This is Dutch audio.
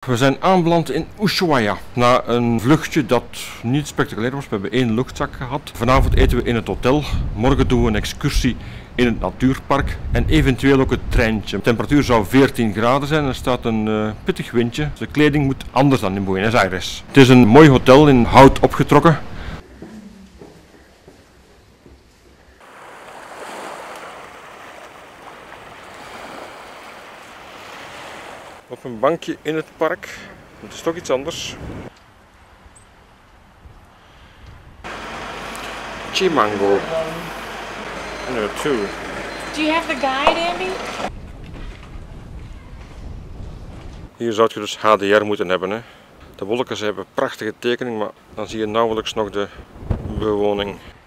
We zijn aanbeland in Ushuaia. Na een vluchtje dat niet spectaculair was. We hebben 1 luchtzak gehad. Vanavond eten we in het hotel. Morgen doen we een excursie in het natuurpark. En eventueel ook het treintje. De temperatuur zou 14 graden zijn. Er staat een pittig windje. De kleding moet anders dan in Buenos Aires. Het is een mooi hotel in hout opgetrokken. Op een bankje in het park. Het is toch iets anders. Chimango. No, 2. Do you have the guide, Andy? Hier zou je dus HDR moeten hebben. Hè. De wolken hebben prachtige tekening, maar dan zie je nauwelijks nog de bewoning.